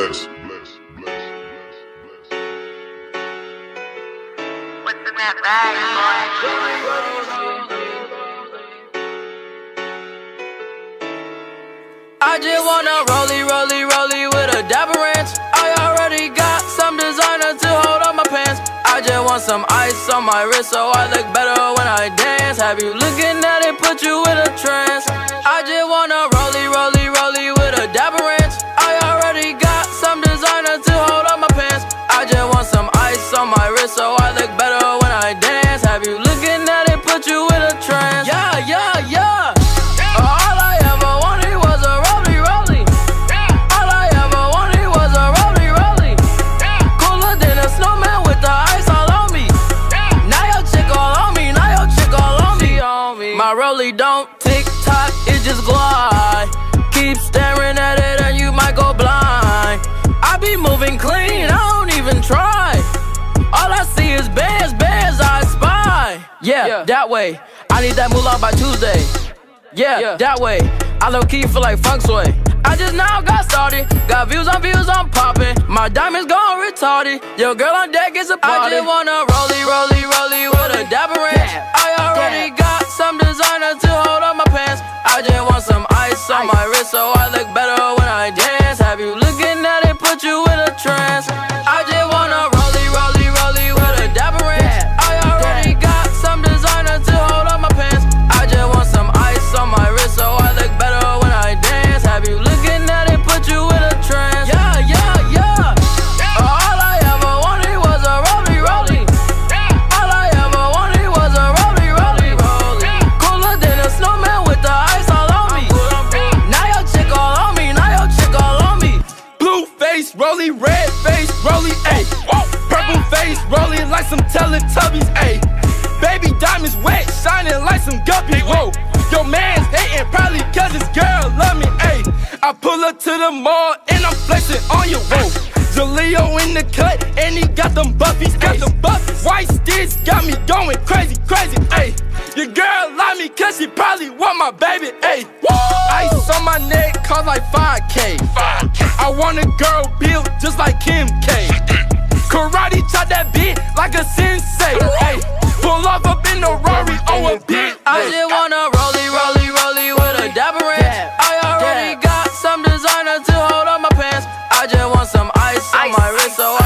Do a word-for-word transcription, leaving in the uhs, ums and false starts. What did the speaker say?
bless, bless, bless, bless, bless. What's in that bag, boy? I just wanna rollie, rollie, rollie with a dapper ranch. I already got some designer to hold on my pants. I just want some ice on my wrist so I look better when I dance. Have you looking at it, put you in a trance. I just wanna rollie, rollie, rollie with a dapper ranch. I already got some designer to hold on my pants. I just want some ice on my wrist so I look better when I dance. Have you looking at it, put you in a trance. Yeah, yeah, yeah. All I ever wanted was a rollie, rollie. All I ever wanted was a rollie, rollie. Cooler than a snowman with the ice all on me. Now your chick all on me, now your chick all on me. My rollie don't tick-tock, it just glide. Keep staring at it and you might go blind. I be moving clean, I don't even try. All I see is bands, bands I spy. Yeah, yeah, that way. I need that moolah by Tuesday. Yeah, yeah, that way. I low-key feel like funk sway. I just now got started. Got views on views, I'm popping. My diamonds gone retarded. Your girl on deck is a party. I just wanna rollie, rollie, rollie with a dapper ranch. I already got some designer to hold on my pants. I just want some ice on my wrist so I look better when I dance. Have you looking at it, put you in a trance. I just wanna rollie, rollie, rollie with a dapper ranch. I already got some designer to hold on my pants. I just want some ice on my wrist so I look better when I dance. Have you looking at it, put you in a trance. Yeah, yeah, yeah. All I ever wanted was a rollie, rollie. All I ever wanted was a rollie, rollie, rollie. Cooler than a snowman with the ice all on me. Now your chick all on me, now your chick all on me. Blue face, rollie, red face, rollie, ayy. Purple face, rolling like some Teletubbies, ayy. Baby diamonds wet, shining like some guppies, whoa. Your man's hating probably cause his girl love me, ayy. I pull up to the mall and I'm flexing on you, whoa. Jaleo in the cut and he got them buffies, got them buffies. White sticks got me going crazy, crazy, ayy. Your girl love me cause she probably want my baby, ayy. Ice on my neck cost like five K. I want a girl built just like Kim K. Karate chop that beat like a sensei, ayy. Pull off up in the Rory on a bit. I just wanna rollie, rollie, rollie with a dapper ranch. I already got some designer to hold on my pants. I just want some ice on my wrist so I